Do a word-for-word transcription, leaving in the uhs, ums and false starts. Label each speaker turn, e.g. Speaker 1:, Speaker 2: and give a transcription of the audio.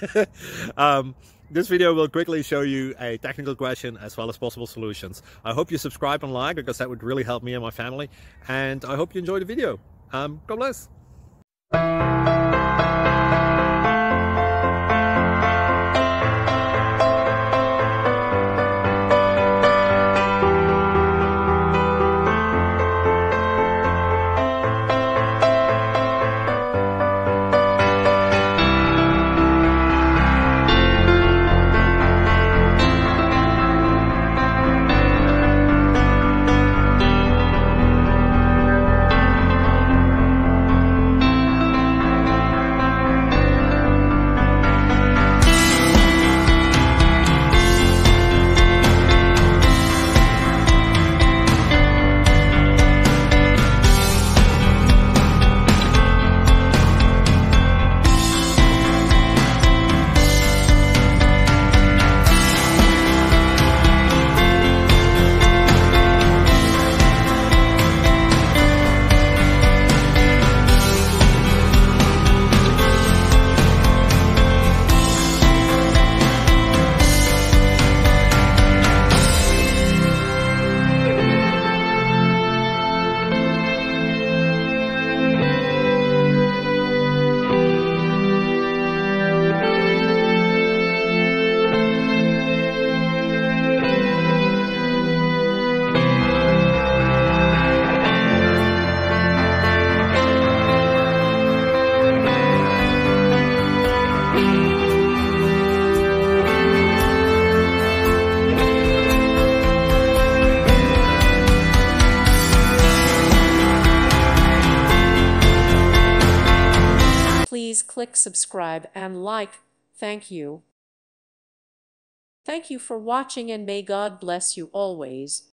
Speaker 1: um, this video will quickly show you a technical question as well as possible solutions. I hope you subscribe and like, because that would really help me and my family. And I hope you enjoy the video. Um, God bless.
Speaker 2: Please click subscribe and like. Thank you. Thank you for watching, and may God bless you always.